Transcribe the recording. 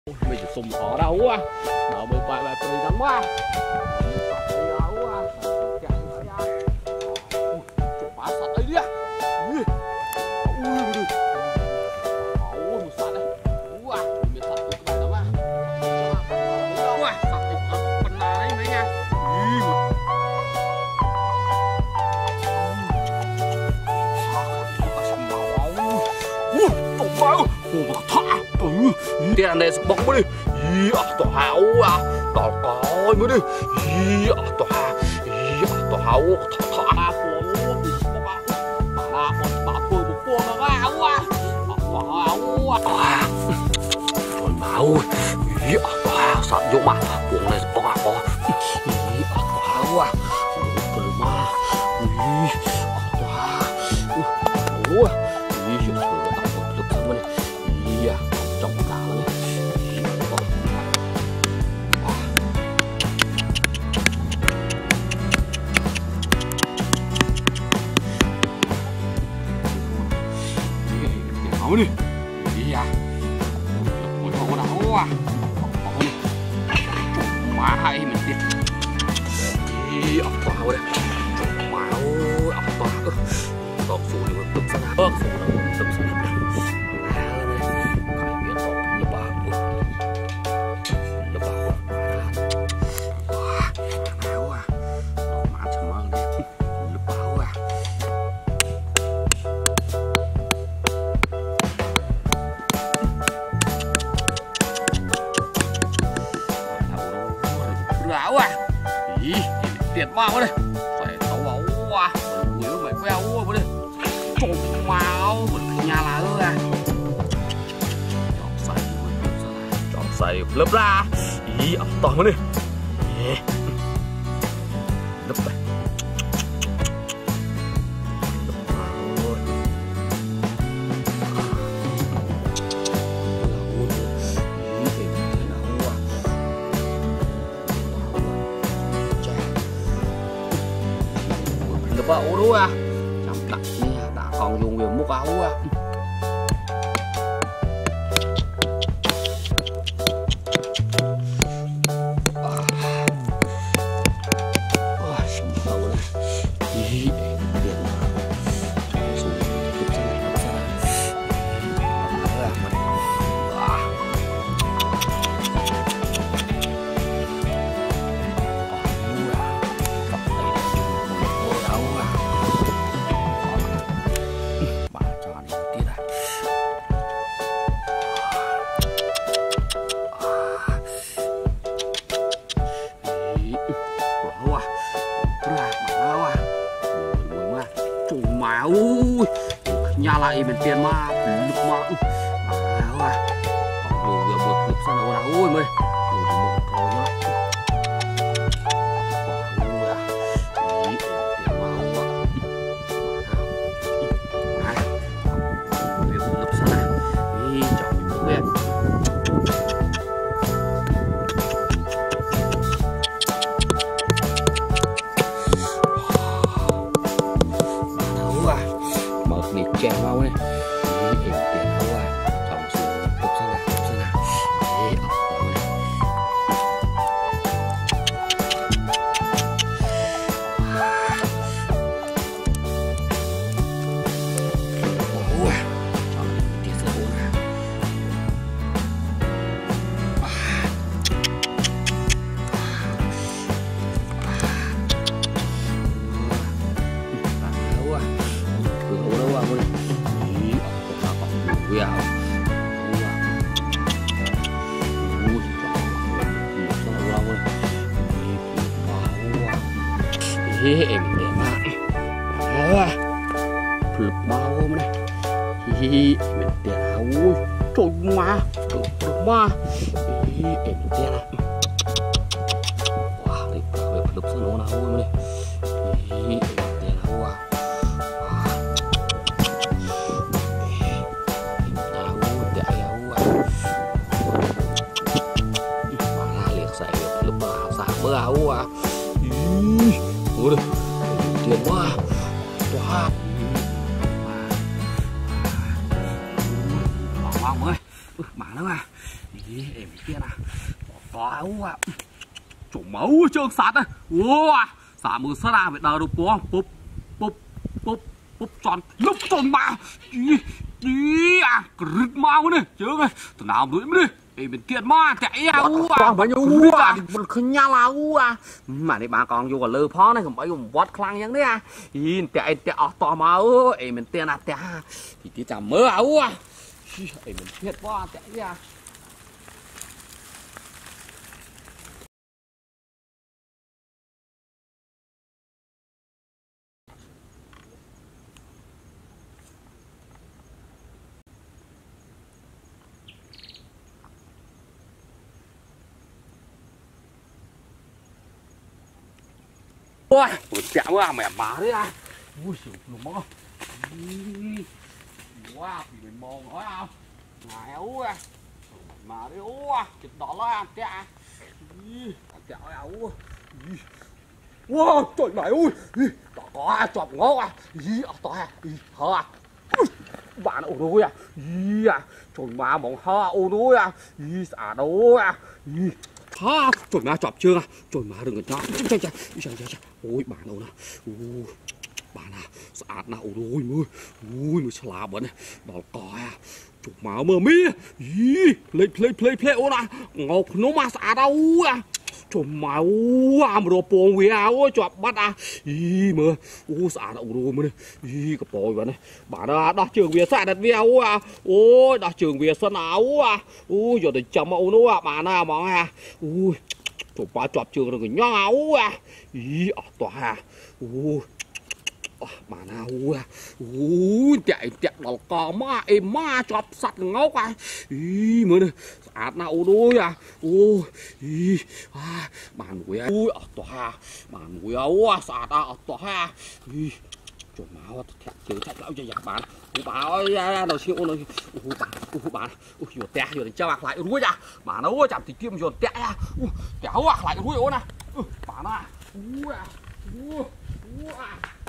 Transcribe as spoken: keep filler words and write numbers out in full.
Mày chỉ sùng ở đâu á? Nó bơi bài bài cười lắm quá. Chỗ bá sạt đây đi á. Ui, ui, một sạt đây. Ui, mình sạt tụt cái lắm á. Ui, sạt tụt phần nào đấy mấy nha. Tiền ăn đây bóng mới đi, tỏ hảo à, tỏ coi mới đi, tỏ hà, tỏ hảo, thọ thọ phố, bà bà bà phơi một phố nó hảo à, tỏ hảo à, rồi máu, tỏ hảo sao vô mà, buồn này tỏ hảo, tỏ hảo à, rồi mà, tỏ hảo, ủa, đi chụp chụp tao chụp chụp xong rồi, yeah. Trong cả luôn áo đi đi à ôi thôi áo à má hay mình đi đi áo tao đây máu áo tao tao phụ đi một tụt sang ớt phụ nó tụt sang áo à, ý tiền bao đây, phải tàu áo à, người mày queo quá đây, trộm máu, mình nhà là ơi à, chọn say, chọn say lớp ra, ý áo to đi, lớp này. Áo đúng à, chậm đặt nha, đã còn dùng việc múc áo à. Ui, nhà lại bên tiền mà lục mà à, còn nhiều việc một lục sang đâu nào ui mày đủ một thôi nhá ui à ý tiền mà không à việc lục sang này đi chọn mình một việc chèn mau này, đi kiếm tiền đâu à, chọn xuống tục sang nào, tục sang nào, đi ốc vào này, wow à, chọn tiền sữa bò nào, đâu à, cửa đâu à, wow, ê em đẹp mà, à, flip bao hôm nay, hi hi, em đẹp à, ui, trời mà, trời mà, ê em đẹp à, wow, đây phải flip sang nó nào hôm nay, hi em đẹp à, wow. Bơ áo à, ui, tiền quá, quá, hoàng ơi, mà nó à, ý em kia nè có à chủ máu trơn sạt đây wow xả mưa sát ra phải đờ được bố búp búp búp búp tròn lúc tròn mà đi đi à rứt mau này chứ ơi từ nào đuổi mới đi em bên kia mà chạy à con bao nhiêu à khinh nha là à mà đi bà con vô còn lơ phó này không phải dùng vót khăn nhắn đấy à in chạy chạy to mà em bên tiền à chạy thì tí chả mơ à em bên kia quá chạy à ôi chạm quá mẹ má đấy à ui xỉu lùm mong wow thì mình mong nói không ngại ấu à mà đấy ấu à chụp đỏ lo chả chả ấu wow trời mày ui đỏ có chọc ngó à gì ở tòa hả bạn ổ đôi à gì à trời mà mong ha ổ đôi à gì xả đâu à ha trời mà chọc chưa à trời mà đừng có chọc chạy chạy chạy chạy ôi bạn đâu nè ui bạn à sạt nào ôi mưa ui mưa xả bẩn này đỏ cò à trời mà mưa mi play play play play ô nè ngọc nó mà sạt đâu à trời mà ui à mà đồ bồn về à ôi chọc bắt à ý mưa ui sạt đâu rồi mưa này ý cái bồi vậy này bạn à đó trường về sạt đặt về ôi à ôi đó trường về sân áo à ui giờ để chấm âu nó à bạn à mong à ui trời ba chọc trường rồi nhỏ áo à ý ở tòa à ui mà nào à ui chạy chạy đỏ cò ma em ma chọc sạch ngốc à ý mới này sạt nào đôi à ui ý à mà nuôi ui ở tòa mà nuôi áo à sạt ở tòa à ý chuẩn máu thật chữ thật lão cho giặc bạn bà ơi đầu siêu ôi ui bạn ui bạn ui vừa tè vừa cho bạc lại nuôi ra mà nó chạm thì kim vừa tè à ui kéo bạc lại nuôi ôi nè bạn à ui à ui ui